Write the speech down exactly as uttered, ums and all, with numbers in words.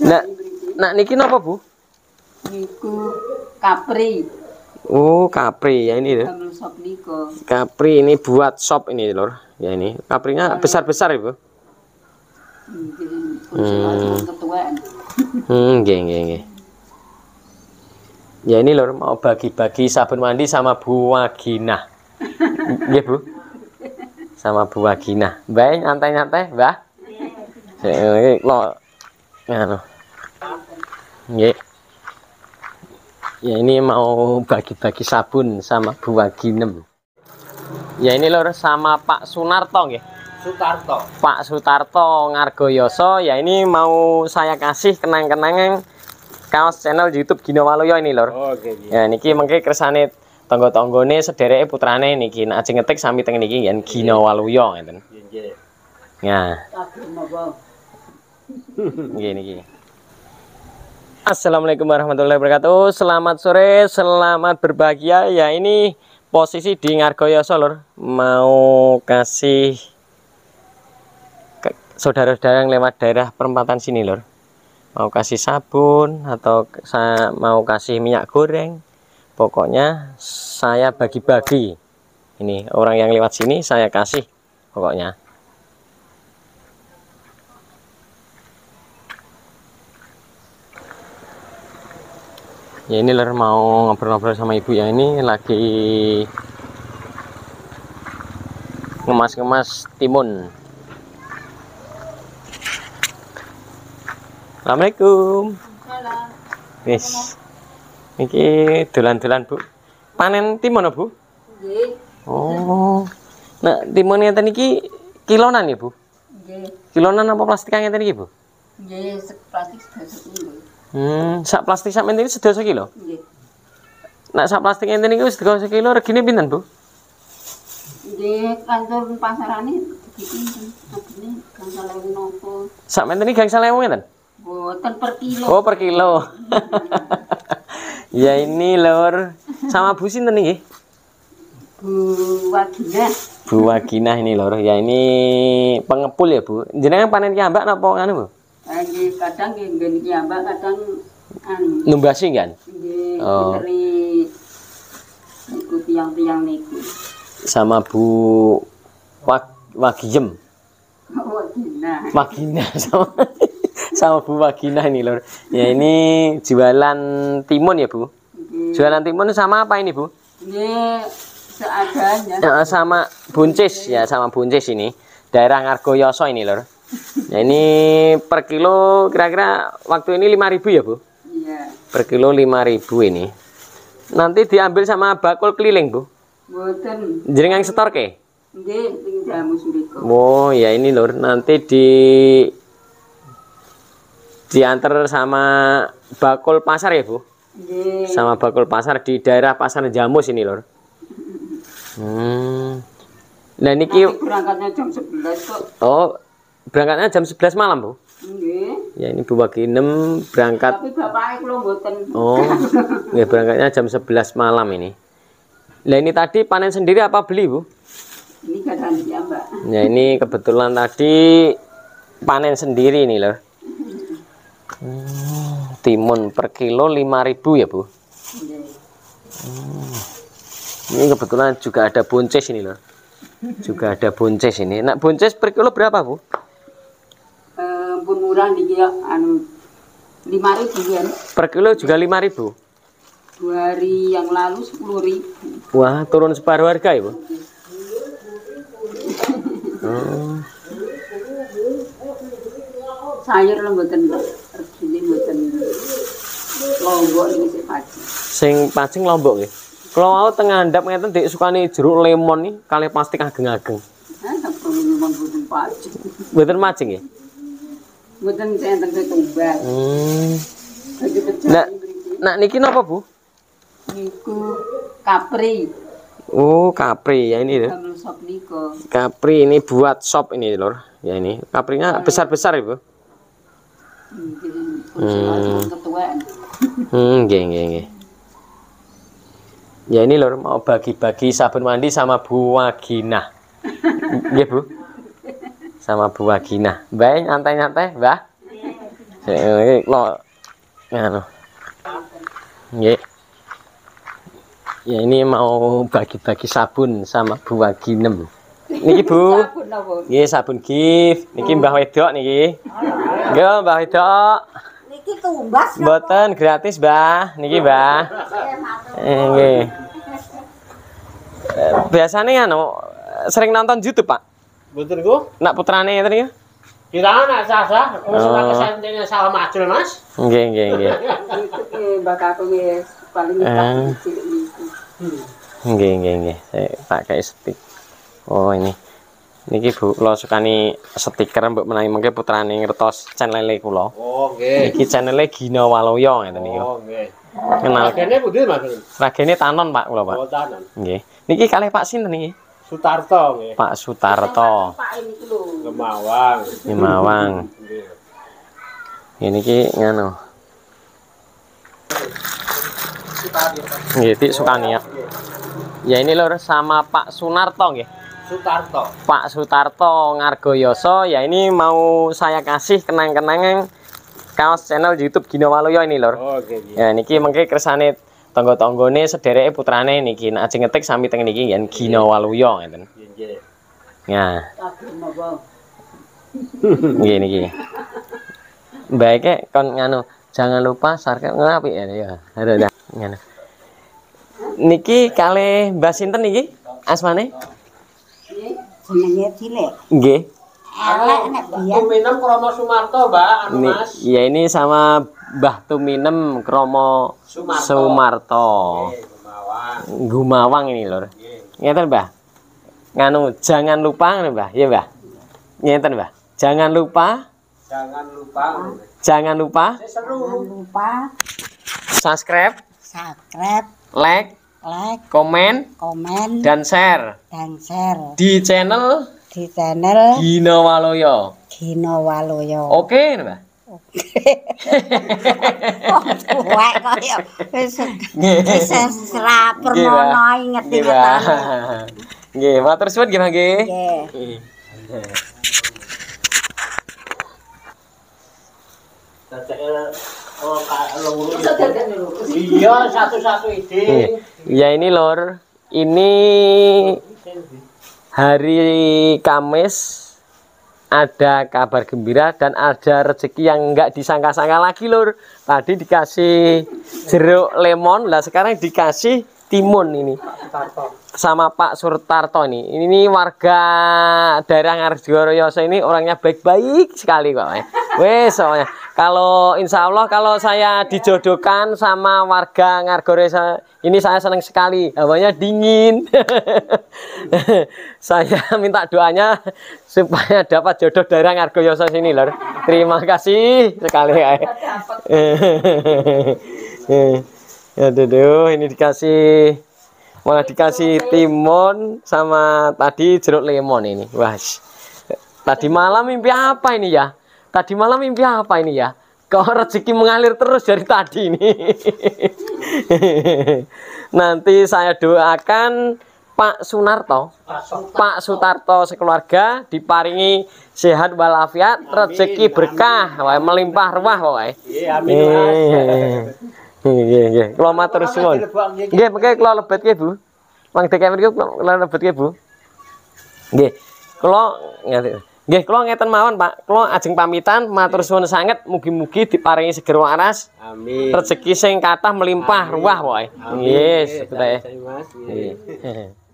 Nak, nak niki napa, Bu? Niku kapri. Oh, kapri ya ini, Lur. Damel sop niku. Kapri ini buat sop ini, Lur. Ya ini, kaprinya besar-besar, Ibu. Hmm. Hmm, nggih, nggih, nggih. Ya ini, Lur, mau bagi-bagi sabun mandi sama Bu Wagina. Nggih, Bu. Sama Bu Wagina. Mbak, nyantai-nyantai, Mbah. Nggih, lo. Ngono. Nggih. Ya ini mau bagi-bagi sabun sama Bu Waginem. Ya ini, Lur, sama Pak Sunarto nggih. Sutarto. Pak Sutarto Ngargoyoso. Ya ini mau saya kasih kenang-kenangan kaos channel YouTube Gino Waluyo ini, Lur. Oh, okay, ya niki mengke kersane tangga-tanggane sedereke putrane niki nek ajeng ngetik sami teng niki yen Gino Waluyo ngeten. Nggih. Nah. Nggih niki. Assalamualaikum warahmatullahi wabarakatuh. Selamat sore, selamat berbahagia. Ya ini posisi di Ngargoyoso, Lur. Mau kasih saudara-saudara yang lewat daerah perempatan sini, Lur. Mau kasih sabun atau saya mau kasih minyak goreng. Pokoknya saya bagi-bagi. Ini orang yang lewat sini saya kasih pokoknya. Ya ini, Lur, mau ngobrol-ngobrol sama ibu yang ini lagi ngemas-ngemas timun. Assalamualaikum. Wis. Niki dolan-dolan, Bu. Panen timun, Bu? Nggih. Oh. Nah, timun ngeten iki kilonan ya, Bu? Nggih. Kilonan apa plastikan ngeten iki, Bu? Nggih, plastik sedasa kilo. Hmm, sak plastik sak menten iki sedasa kilo? Nggih. Nah, sak plastik ngeten iki sedasa kilo regine pinten, Bu? Nggih, kantor pasarane begitu. Adine gangsal ewu nopo. Sak menten iki gangsal ewu ngeten? Boten per kilo. Oh, per kilo. Ya ini, Lur. Sama Bu sinten niki? Bu Wagina. Bu Wagina ini, Lur. Ya ini pengepul ya, Bu. Jenengan panen kiambak napa nganu, Bu? Nggih, kadang nggih nggen iki ambak, kadang anu. Numbasi kan? Nggih, Oh. dari niku tiang-tiang niku. Sama Bu Wag Wagiem. Wagina. Wagina sama sama Bu Wagina ini, Lur. Ya ini jualan timun ya, Bu. Nggih. Jualan timun sama apa ini, Bu? Nggih, seadanya. Ya, sama buncis ya, sama buncis ini. Daerah Ngargoyoso ini, Lur. Ya ini per kilo kira-kira waktu ini lima ribu ya, Bu? Iya. Per kilo lima ribu ini. Nanti diambil sama bakul keliling, Bu. Mboten. Jenengan setor ke? Nggih, ning jamu suriko. Oh, ya ini, Lur. Nanti di diantar sama bakul pasar ya, Bu? Nggih. Sama bakul pasar di daerah Pasar Jamus ini, Lur. Hmm. Nah niki Berangkatnya jam sebelas kok. oh, berangkatnya jam sebelas malam, Bu. Nggih. Ya ini Bu Waginem berangkat. Tapi bapake kula mboten. Oh. Ya berangkatnya jam sebelas malam ini. Nah ini tadi panen sendiri apa beli, Bu? Ini kadang ya, Mbak. Ya ini kebetulan tadi panen sendiri ini, Lur. Hmm, timun per kilo lima ribu ya, Bu. Nggih. Hmm. Ini kebetulan juga ada buncis ini, Lur. Juga ada buncis ini. Nah, buncis per kilo berapa, Bu? Eh, pun murah niki ya anu lima ribu ya. Per kilo juga lima ribu. Dua hari yang lalu sepuluh ribu. Wah, turun separuh harga ya, Bu? Hmm. Sayur lho mboten regine mboten lombok niki sik pacing. Sing pacing Lombok nggih. Kalau mau tengah ndap ngeten dik sukane jeruk lemon nih kali plastik ageng-ageng. Hah, sampe memang mboten pacing. Mboten macing nggih. Mboten enten ketumbas. Hmm. Bagi pecah Nah, mriki. nah niki napa, Bu? Niku kapri. Oh, kapri ya ini, Lur. Damel sop niku. Kapri ini buat sop ini, Lur. Ya ini, kaprinya besar-besar ya, Bu. Hmm. Ketuaan. Hmm, nggih, nggih, nggih. Ya ini, Lur, mau bagi-bagi sabun mandi sama Bu Wagina. Nggih, Bu. Sama Bu Wagina. Mbak, nyantai-nyantai, Mbah. Iki kula ngono. Nggih. Ya ini mau bagi-bagi sabun sama Bu Waginem. Niki Bu. Sabun apa? Nggih sabun gift. Niki Mbah Wedok niki. Nggih Mbah Wedok. Niki tumbas Mboten gratis, Mbah. Niki, Mbah. Nggih. Biasanya anu sering nonton YouTube, Pak. Mboten ku? Nak putrane ngeten iki. Kira ana sah-sah, wis Oh. ora kesentene salah macul, Mas. Nggih, nggih, nggih. Itu Mbak Kakung ya paling Eh. cilik niku. Nggih, nggih, nggih. Saya pakai stick. Oh, ini. Niki Bu, kula sukani stiker mbok menawi mengke putrane ngertos channel-e kula. Oh, nggih. Iki channel-e Gina Waloyo ngeten niku. Oh, nggih. Kenal. Kene pundi, Mas? Ragene Tanon, Pak, kula, Pak. Oh, tanan. Nggih. Niki kalih Pak sinten niki? Sutarto nggih. Pak Sutarto. Pak ini ku lho. Gemawang. Nimawang. Nggih. Ini ki nganu. Nggih, Dik sukani ya. Ya ini lur sama Pak Sunarto nggih. Sutarto. Pak Sutarto Ngargoyoso, ya ini mau saya kasih kenang-kenangan kaos channel YouTube Gina Waloyo ini lur. Oh, nggih. Ya niki mengke kersane tangga-tanggane sedereke putrane niki nek ajeng ngetik sami teng niki yen Gina Waloyo ngeten. Nggih. Ya, Sabun apa? nggih niki. Baiknya kon nganu, jangan lupa sarket ngapi ya ya. Ada dah nganu. Niki kalih Mbah sinten niki? Asmane? jenenge cilik. Nggih. Elek nek biyen Tuminem Kromo Sumarto, Mbak, anu Ini, Mas. ya ini sama Mbah Tuminem Kromo Sumarto. Sumarto. Nggih, Gemawang. Gumawang ini lur. Nggih. Ngeten, Mbah. Nganu, jangan lupa ngene, Mbah. Ya, Mbah. Ngeten, Mbah. Jangan lupa, Jangan lupa. jangan lupa Seru. jangan lupa subscribe, subscribe, like, like, komen, komen, dan share dan share di channel di channel Gina Waloyo. Gina Waloyo. Oke, Mbah. Oh, tuwek kok ya. Wis wis ora Nggih, permono Mbah. inget Nggih, Mbah. Nggih, matur suwun nggih, Mbah nggih. Nggih. Oh, kalau Bisa dadan lho. iya, satu-satu ide. Ya ini lor, ini hari Kamis ada kabar gembira dan ada rezeki yang enggak disangka-sangka lagi lor. Tadi dikasih jeruk lemon, lah sekarang dikasih timun ini sama Pak Surtarto ini. Ini warga daerah Ngargoyoso ini orangnya baik-baik sekali kok. Wes soalnya kalau insya Allah kalau saya dijodohkan sama warga Ngargoyoso ini saya senang sekali, hawanya dingin. Saya minta doanya supaya dapat jodoh daerah Ngargoyoso sini lor. Terima kasih sekali. Aduh, ini dikasih malah dikasih timun sama tadi jeruk lemon ini. Wah, tadi malam mimpi apa ini ya? Tadi malam mimpi apa ini ya? Kok rezeki mengalir terus dari tadi ini. Nanti saya doakan Pak Sunarto, Pak Sutarto sekeluarga diparingi sehat walafiat, rezeki berkah, wah, melimpah ruah pokoknya. Iya, amin, Mas. Nggih, nggih. Kula matur suwun. Nggih, mengke kula lebet nggih, Bu. Wong dek mriki kula lebet nggih, Bu. Nggih. Kula ngeten. Nggih, kula ngeten mawon, Pak. Kula ajeng pamitan, matur suwun sanget, mugi-mugi diparingi seger waras, Amin. rezeki sing kathah melimpah ruah pokoke. Nggih, sebetulnya. Mas. Nggih.